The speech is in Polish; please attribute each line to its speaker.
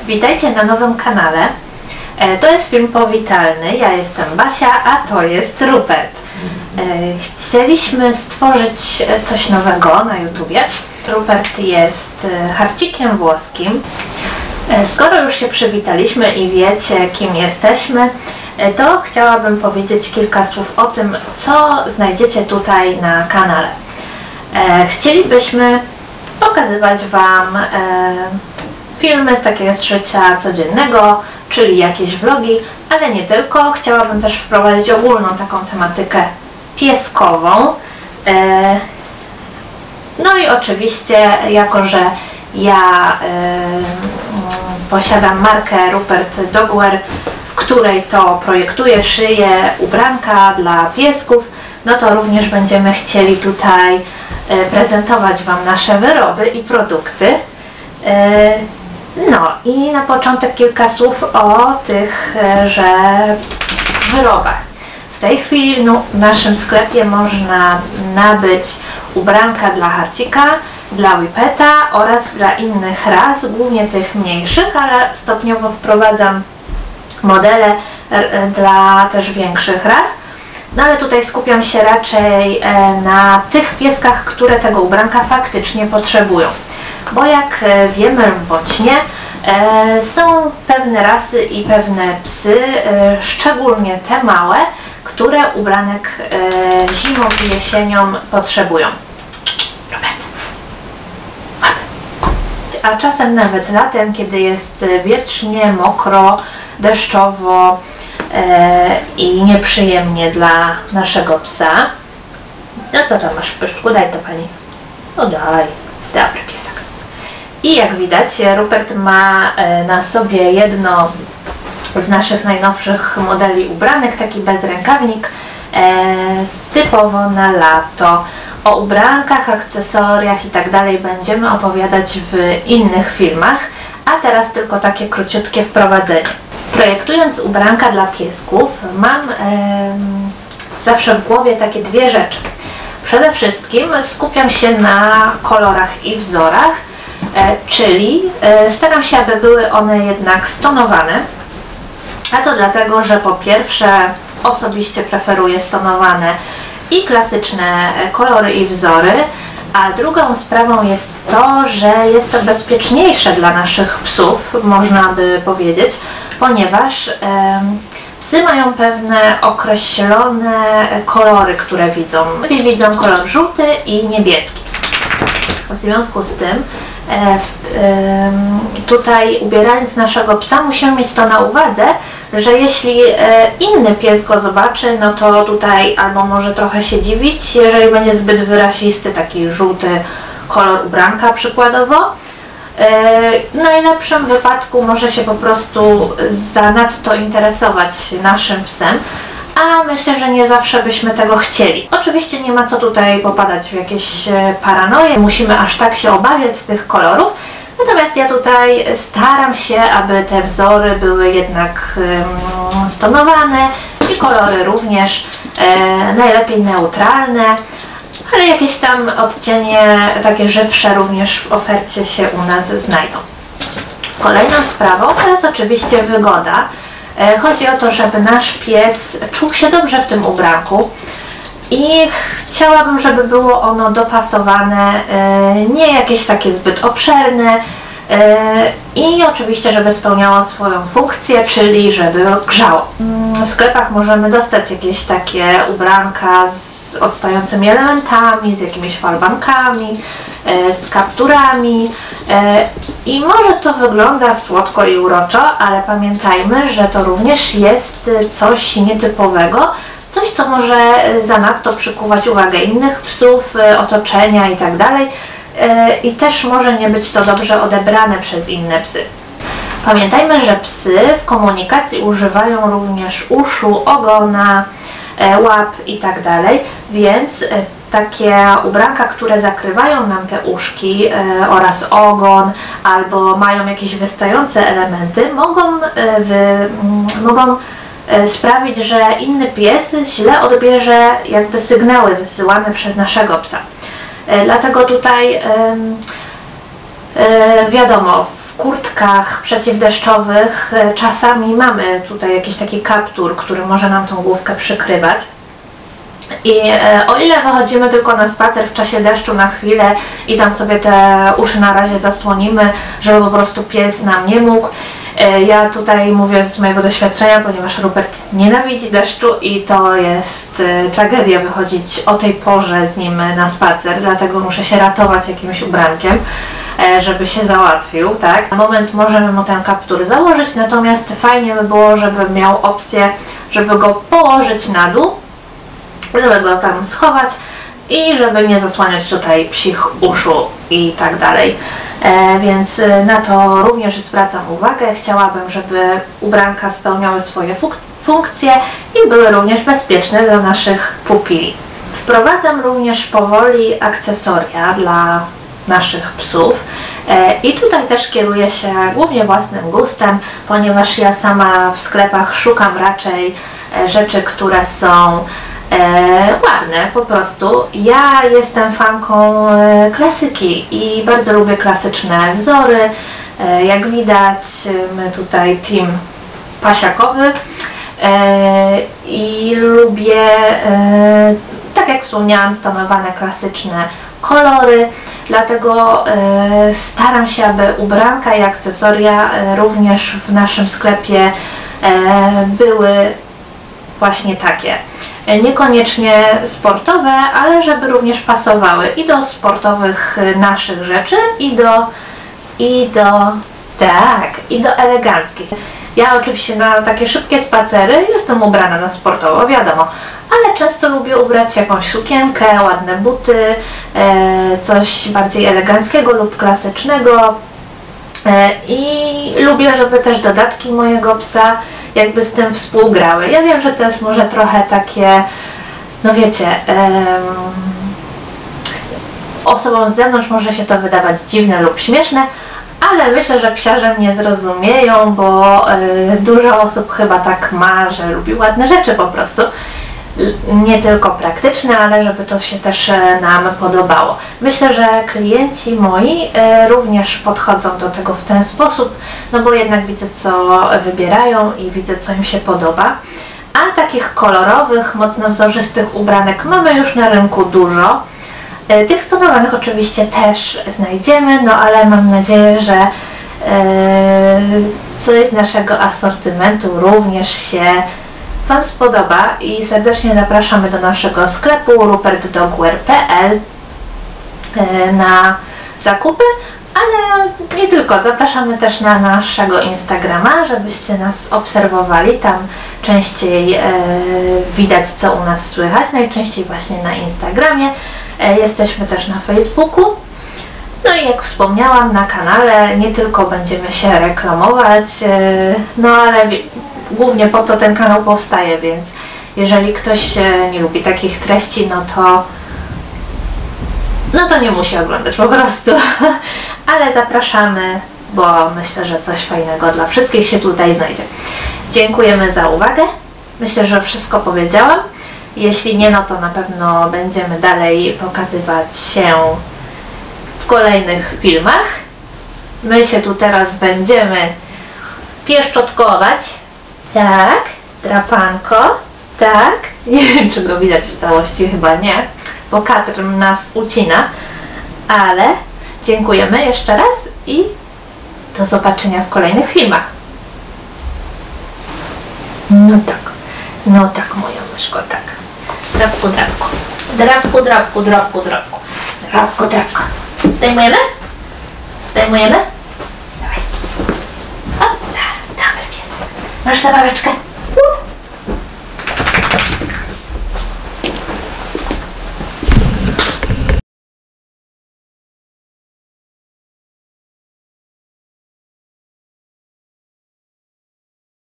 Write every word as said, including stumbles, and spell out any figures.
Speaker 1: Witajcie na nowym kanale. To jest film powitalny. Ja jestem Basia, a to jest Rupert. Chcieliśmy stworzyć coś nowego na YouTubie. Rupert jest harcikiem włoskim. Skoro już się przywitaliśmy i wiecie, kim jesteśmy, to chciałabym powiedzieć kilka słów o tym, co znajdziecie tutaj na kanale. Chcielibyśmy pokazywać Wam filmy z takiego życia codziennego, czyli jakieś vlogi, ale nie tylko. Chciałabym też wprowadzić ogólną taką tematykę pieskową. No i oczywiście, jako że ja posiadam markę Rupert Dogwear, w której to projektuję, szyję ubranka dla piesków, no to również będziemy chcieli tutaj prezentować Wam nasze wyroby i produkty. No i na początek kilka słów o tychże wyrobach. W tej chwili no, w naszym sklepie można nabyć ubranka dla harcika, dla whippeta oraz dla innych ras, głównie tych mniejszych, ale stopniowo wprowadzam modele dla też większych ras. No ale tutaj skupiam się raczej na tych pieskach, które tego ubranka faktycznie potrzebują. Bo jak wiemy bądź nie, są pewne rasy i pewne psy, szczególnie te małe, które ubranek zimą i jesienią potrzebują. A czasem nawet latem, kiedy jest wietrznie, mokro, deszczowo i nieprzyjemnie dla naszego psa. No co tam masz w pyszczku? Daj to pani. No daj. Dobry piesek. I jak widać, Rupert ma na sobie jedno z naszych najnowszych modeli ubranek, taki bezrękawnik, e, typowo na lato. O ubrankach, akcesoriach i tak dalej będziemy opowiadać w innych filmach, a teraz tylko takie króciutkie wprowadzenie. Projektując ubranka dla piesków, mam e, zawsze w głowie takie dwie rzeczy. Przede wszystkim skupiam się na kolorach i wzorach, e, czyli e, staram się, aby były one jednak stonowane. A to dlatego, że po pierwsze osobiście preferuję stonowane i klasyczne kolory i wzory, a drugą sprawą jest to, że jest to bezpieczniejsze dla naszych psów, można by powiedzieć, ponieważ e, psy mają pewne określone kolory, które widzą. Widzą kolor żółty i niebieski. W związku z tym e, e, tutaj ubierając naszego psa musimy mieć to na uwadze, że jeśli e, inny pies go zobaczy, no to tutaj albo może trochę się dziwić, jeżeli będzie zbyt wyrazisty taki żółty kolor ubranka przykładowo. W najlepszym wypadku może się po prostu zanadto interesować naszym psem, a myślę, że nie zawsze byśmy tego chcieli. Oczywiście nie ma co tutaj popadać w jakieś paranoje, musimy aż tak się obawiać tych kolorów, natomiast ja tutaj staram się, aby te wzory były jednak stonowane i kolory również, najlepiej neutralne. Ale jakieś tam odcienie takie żywsze również w ofercie się u nas znajdą. Kolejną sprawą to jest oczywiście wygoda. Chodzi o to, żeby nasz pies czuł się dobrze w tym ubranku i chciałabym, żeby było ono dopasowane, nie jakieś takie zbyt obszerne i oczywiście, żeby spełniało swoją funkcję, czyli żeby grzało. W sklepach możemy dostać jakieś takie ubranka z odstającymi elementami, z jakimiś falbankami, z kapturami i może to wygląda słodko i uroczo, ale pamiętajmy, że to również jest coś nietypowego, coś, co może zanadto przykuwać uwagę innych psów, otoczenia i tak dalej. I też może nie być to dobrze odebrane przez inne psy. Pamiętajmy, że psy w komunikacji używają również uszu, ogona, łap i tak dalej, więc takie ubranka, które zakrywają nam te uszki oraz ogon albo mają jakieś wystające elementy, mogą, wy, mogą sprawić, że inny pies źle odbierze jakby sygnały wysyłane przez naszego psa. Dlatego tutaj wiadomo, w kurtkach przeciwdeszczowych czasami mamy tutaj jakiś taki kaptur, który może nam tą główkę przykrywać. I e, o ile wychodzimy tylko na spacer w czasie deszczu na chwilę i tam sobie te uszy na razie zasłonimy, żeby po prostu pies nam nie mógł. E, ja tutaj mówię z mojego doświadczenia, ponieważ Rupert nienawidzi deszczu i to jest e, tragedia wychodzić o tej porze z nim na spacer, dlatego muszę się ratować jakimś ubrankiem, e, żeby się załatwił, tak? Na moment możemy mu ten kaptur założyć, natomiast fajnie by było, żeby miał opcję, żeby go położyć na dół, żeby go tam schować i żeby nie zasłaniać tutaj psich uszu i tak dalej. E, więc na to również zwracam uwagę. Chciałabym, żeby ubranka spełniały swoje fuk funkcje i były również bezpieczne dla naszych pupili. Wprowadzam również powoli akcesoria dla naszych psów. E, I tutaj też kieruję się głównie własnym gustem, ponieważ ja sama w sklepach szukam raczej e, rzeczy, które są E, ładne po prostu. Ja jestem fanką e, klasyki i bardzo lubię klasyczne wzory. E, jak widać, my tutaj team pasiakowy e, i lubię, e, tak jak wspomniałam, stonowane klasyczne kolory, dlatego e, staram się, aby ubranka i akcesoria e, również w naszym sklepie e, były właśnie takie. Niekoniecznie sportowe, ale żeby również pasowały i do sportowych naszych rzeczy, i do, i do, tak, i do eleganckich. Ja oczywiście na takie szybkie spacery jestem ubrana na sportowo, wiadomo, ale często lubię ubrać jakąś sukienkę, ładne buty, e, coś bardziej eleganckiego lub klasycznego. E, I lubię, żeby też dodatki mojego psa jakby z tym współgrały. Ja wiem, że to jest może trochę takie, no wiecie, um, osobom z zewnątrz może się to wydawać dziwne lub śmieszne, ale myślę, że psiarze mnie zrozumieją, bo y, dużo osób chyba tak ma, że lubi ładne rzeczy po prostu. Nie tylko praktyczne, ale żeby to się też nam podobało. Myślę, że klienci moi y, również podchodzą do tego w ten sposób, no bo jednak widzę, co wybierają i widzę, co im się podoba. A takich kolorowych, mocno wzorzystych ubranek mamy już na rynku dużo. Y, tych stonowanych oczywiście też znajdziemy, no ale mam nadzieję, że y, coś z naszego asortymentu również się Wam spodoba i serdecznie zapraszamy do naszego sklepu rupert dogwear kropka p l na zakupy, ale nie tylko, zapraszamy też na naszego Instagrama, żebyście nas obserwowali, tam częściej e, widać, co u nas słychać, najczęściej właśnie na Instagramie, e, jesteśmy też na Facebooku. No i jak wspomniałam, na kanale nie tylko będziemy się reklamować, e, no ale głównie po to ten kanał powstaje, więc jeżeli ktoś nie lubi takich treści, no to no to nie musi oglądać po prostu. Ale zapraszamy, bo myślę, że coś fajnego dla wszystkich się tutaj znajdzie. Dziękujemy za uwagę. Myślę, że wszystko powiedziałam. Jeśli nie, no to na pewno będziemy dalej pokazywać się w kolejnych filmach. My się tu teraz będziemy pieszczotkować. Tak, drapanko, tak. Nie wiem, czy go widać w całości, chyba nie, bo kadr nas ucina, ale dziękujemy jeszcze raz i do zobaczenia w kolejnych filmach. No tak, no tak, moja myszko, tak. Drapku, drapku, drapku, drapku, drapku, drapku, drapku, drapku. Zdejmujemy? Zdejmujemy? Dawaj. Opsa, dobry piesek. Masz zabaweczkę?